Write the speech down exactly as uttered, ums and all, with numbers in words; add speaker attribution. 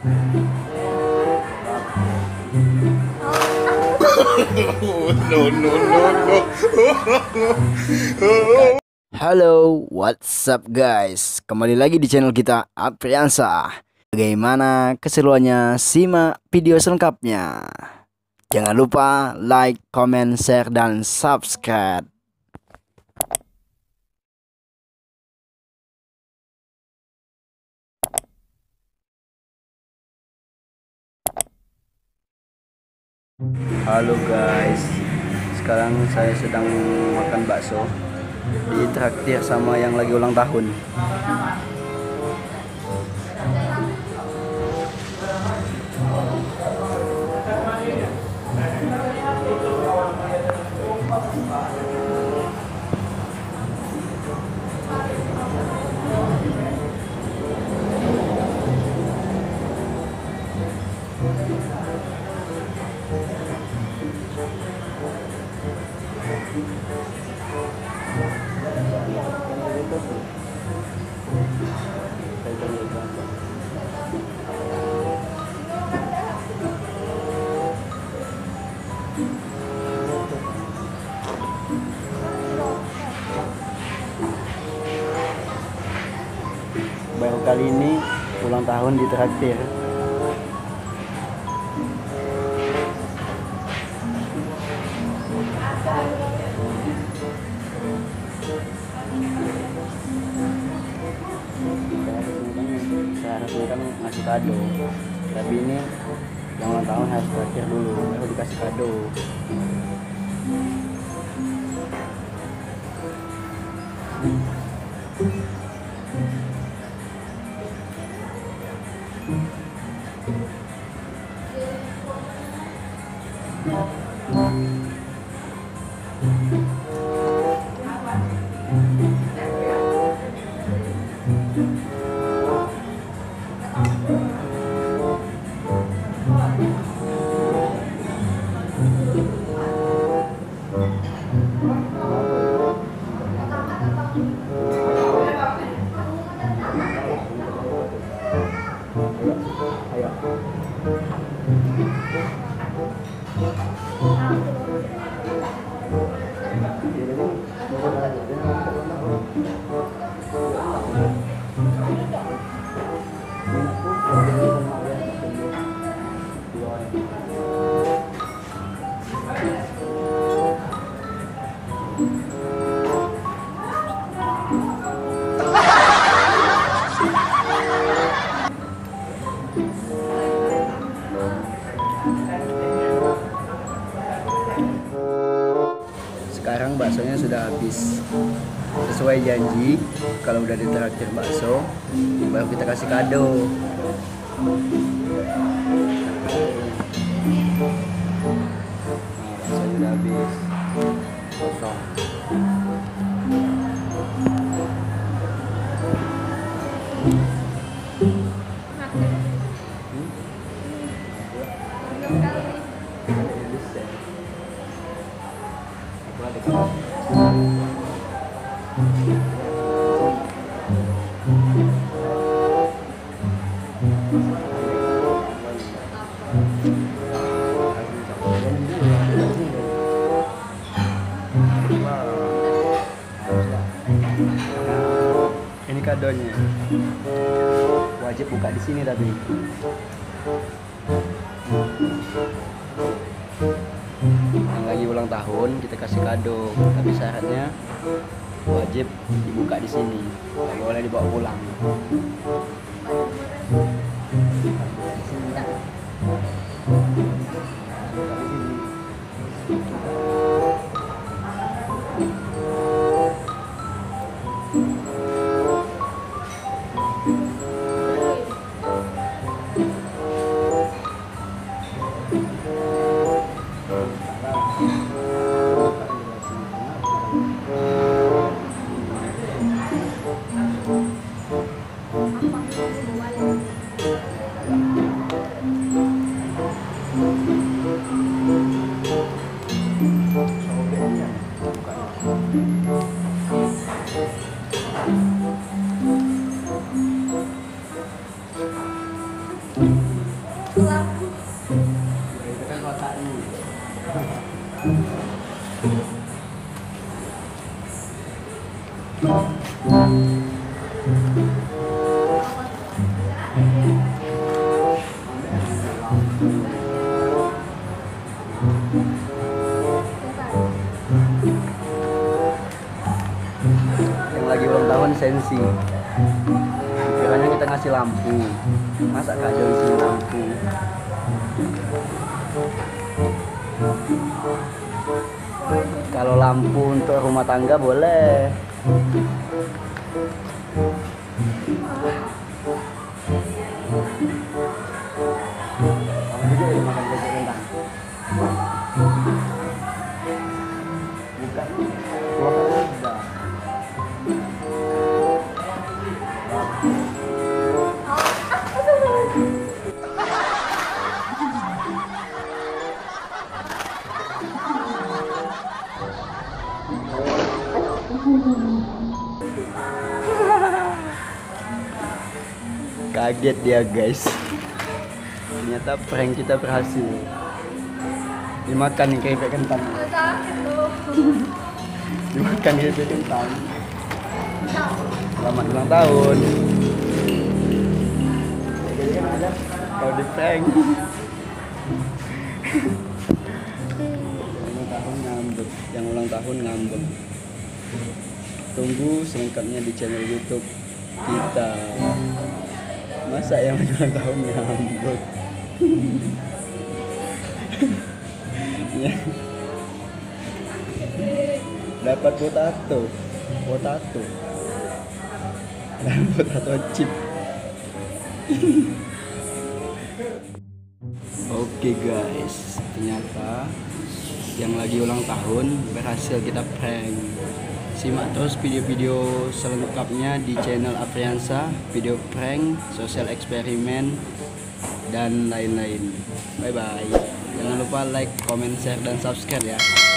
Speaker 1: No, no, no, no.
Speaker 2: Halo, what's up guys? Kembali lagi di channel kita Apriansa. Bagaimana keseruannya? Simak video selengkapnya. Jangan lupa like, comment, share, dan subscribe. Halo guys, sekarang saya sedang makan bakso di traktir sama yang lagi ulang tahun. Baru kali ini ulang tahun di traktir. Seharusnya kan ngasih kado, tapi ini yang ulang tahun harus traktir dulu baru dikasih kado. Sekarang baksonya sudah habis. Sesuai janji, kalau udah ditraktir bakso, baru kita kasih kado. Bakso sudah habis. Kosong. Ini kadonya. Wajib buka di sini tapi. Yang lagi ulang tahun kita kasih kado, tapi syaratnya wajib dibuka di sini, nggak boleh dibawa pulang. Yang lagi ulang tahun sensi. Kiranya kita ngasih lampu, masa gak jauh isi lampu. Kalau lampu untuk rumah tangga boleh. Kamu juga ya makan bebek kentang. Bukan. Gua kan udah. Kaget dia guys, ternyata prank kita berhasil. Dimakan nih keripik kentang. Dimakan keripik kentang. Selamat ulang tahun. Jadi kan ada kalau di prank. Ulang tahun ngambek, yang ulang tahun ngambek. Tunggu selengkapnya di channel YouTube kita. Masa yang ulang tahun ngambek. Ya. Dapat potato, potato, dan potato chip. Oke guys, ternyata yang lagi ulang tahun berhasil kita prank. Simak terus video-video selengkapnya di channel Apriansa, video prank, sosial eksperimen, dan lain-lain. Bye bye. Jangan lupa like, comment, share, dan subscribe ya.